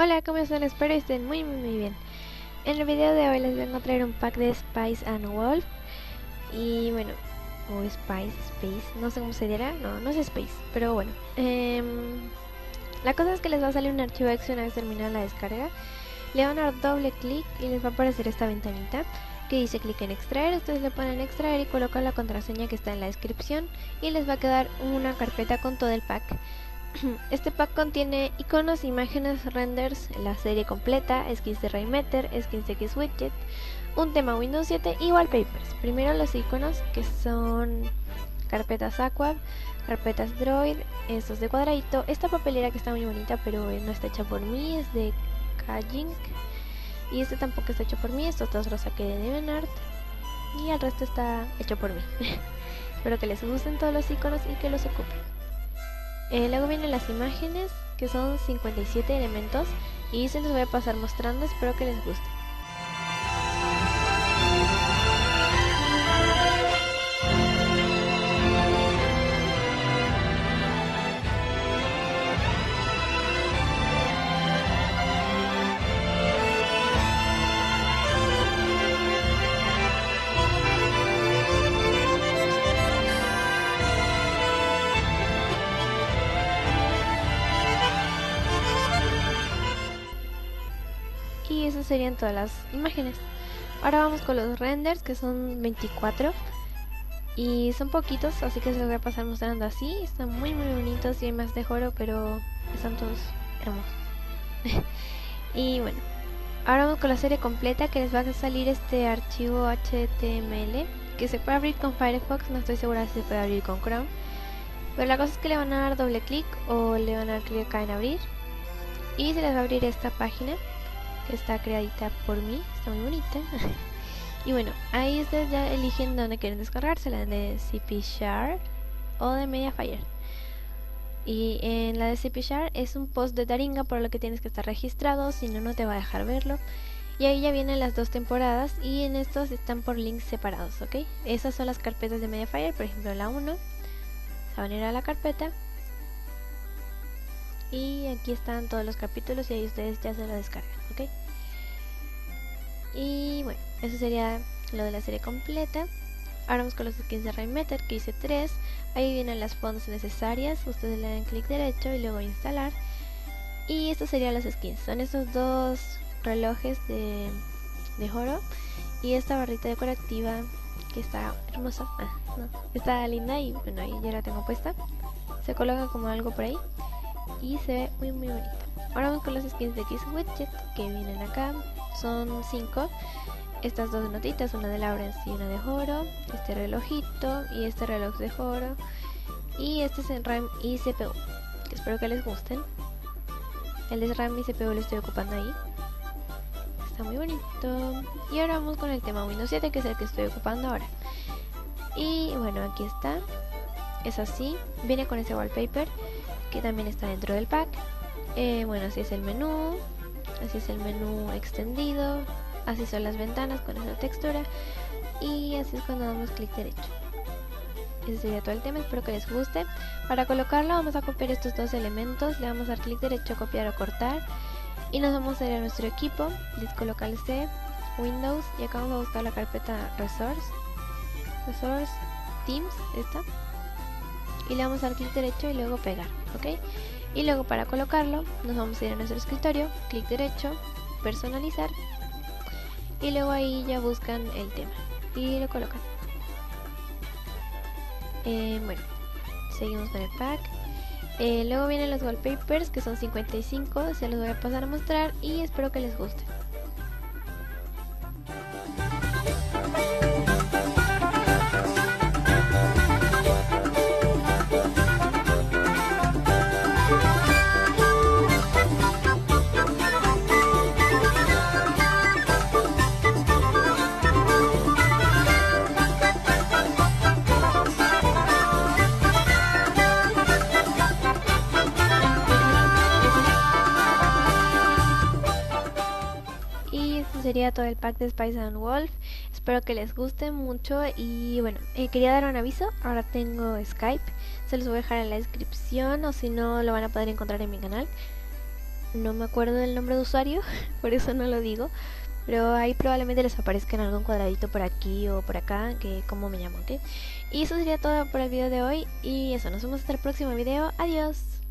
Hola, ¿cómo están? Espero estén muy bien. En el video de hoy les vengo a traer un pack de Spice and Wolf. Y bueno, o Spice, no sé cómo se dirá, no es Space, pero bueno. La cosa es que les va a salir un archivo exe una vez terminada la descarga. Le van a dar doble clic y les va a aparecer esta ventanita que dice clic en extraer. Ustedes le ponen extraer y colocan la contraseña que está en la descripción y les va a quedar una carpeta con todo el pack. Este pack contiene iconos, imágenes, renders, la serie completa, skins de Raymeter, skins de X-Widget, un tema Windows 7 y wallpapers. Primero los iconos, que son carpetas Aqua, carpetas Droid, estos de cuadradito. Esta papelera que está muy bonita pero no está hecha por mí, es de Kajink. Y este tampoco está hecho por mí, estos dos los saqué de DeviantArt y el resto está hecho por mí. Espero que les gusten todos los iconos y que los ocupen. Luego vienen las imágenes, que son 57 elementos, y se los voy a pasar mostrando, espero que les guste. Y esas serían todas las imágenes. Ahora vamos con los renders, que son 24 y son poquitos, así que se los voy a pasar mostrando así. Están muy bonitos y hay más de oro, pero están todos hermosos. Y bueno, ahora vamos con la serie completa, que les va a salir este archivo HTML que se puede abrir con Firefox, no estoy segura si se puede abrir con Chrome, pero la cosa es que le van a dar doble clic o le van a dar clic acá en abrir y se les va a abrir esta página que está creadita por mí, está muy bonita. Y bueno, ahí ustedes ya eligen dónde quieren descargársela, de cpshark o de Mediafire. Y en la de cpshark es un post de Taringa, por lo que tienes que estar registrado, si no, no te va a dejar verlo. Y ahí ya vienen las dos temporadas y en estos están por links separados, ¿ok? Esas son las carpetas de Mediafire, por ejemplo la 1, se van a ir a la carpeta. Y aquí están todos los capítulos y ahí ustedes ya se lo descargan, ¿ok? Y bueno, eso sería lo de la serie completa. Ahora vamos con los skins de Raymeter, que hice 3. Ahí vienen las fonts necesarias, ustedes le dan clic derecho y luego instalar. Y estos serían los skins, son estos dos relojes de oro y esta barrita decorativa que está hermosa, está linda y bueno, ahí ya la tengo puesta. Se coloca como algo por ahí y se ve muy bonito. Ahora vamos con los skins de X-Widget que vienen acá, son 5. Estas dos notitas, una de Lawrence y una de Joro, este relojito y este reloj de Joro, y este es el RAM y CPU, que espero que les gusten. El de RAM y CPU lo estoy ocupando ahí, está muy bonito. Y ahora vamos con el tema Windows 7, que es el que estoy ocupando ahora. Y bueno, aquí está, es así, viene con ese wallpaper que también está dentro del pack. Bueno, así es el menú extendido, así son las ventanas con esa textura y así es cuando damos clic derecho. Ese sería todo el tema, espero que les guste. Para colocarlo vamos a copiar estos dos elementos, le vamos a dar clic derecho, copiar o cortar y nos vamos a ir a nuestro equipo, disco local C, Windows, y acá vamos a buscar la carpeta Resource Teams, esta, y le vamos a dar clic derecho y luego pegar, ¿ok? Y luego para colocarlo nos vamos a ir a nuestro escritorio, clic derecho, personalizar, y luego ahí ya buscan el tema y lo colocan. Bueno, seguimos con el pack. Luego vienen los wallpapers, que son 55, se los voy a pasar a mostrar y espero que les guste. Sería todo el pack de Spice and Wolf. Espero que les guste mucho y bueno, quería dar un aviso. Ahora tengo Skype, se los voy a dejar en la descripción o si no lo van a poder encontrar en mi canal. no me acuerdo del nombre de usuario, por eso no lo digo. Pero ahí probablemente les aparezca en algún cuadradito por aquí o por acá, que cómo me llamo, ¿ok? Y eso sería todo por el video de hoy. Y eso, nos vemos hasta el próximo video. Adiós.